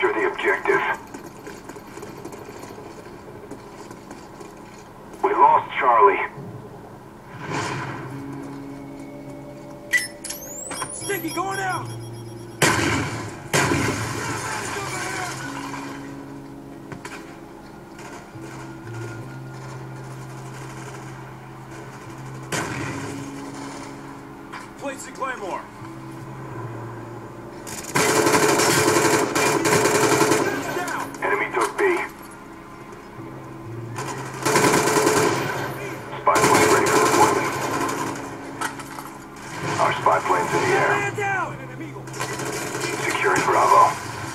Capture the objective. We lost Charlie. Sticky, going out! Place the Claymore. Enemy took B. Spy plane ready for deployment. Our spy plane's in the air. Man down! Securing Bravo.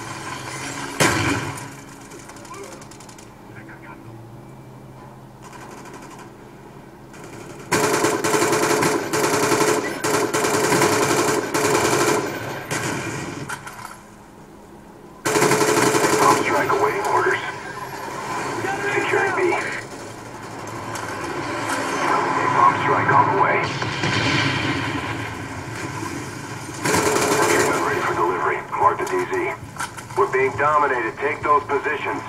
Bomb strike awaiting orders. Securing B. Bomb strike on the way. Sentry gun ready for delivery. Mark the DZ. We're being dominated. Take those positions.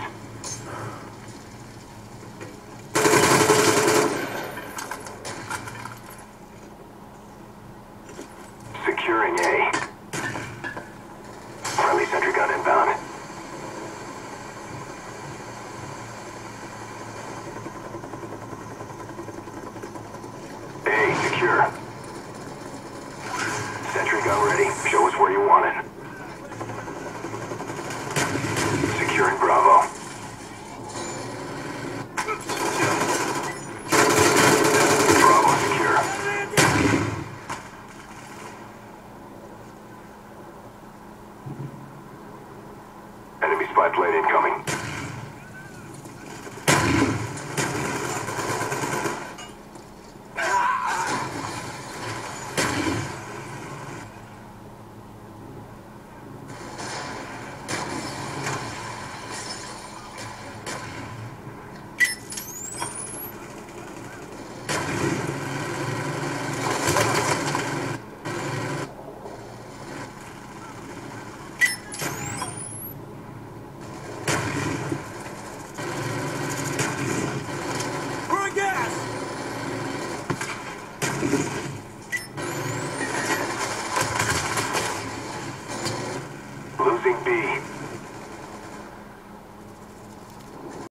Securing A. Friendly sentry gun inbound. A secure. Sentry gun ready. Show us where you want it. Securing Bravo. Bravo secure. Enemy spy plane incoming.